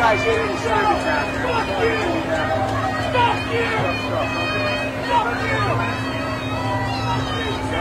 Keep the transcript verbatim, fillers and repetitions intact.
guys get any service out there. Fuck you! Fuck you! Fuck you!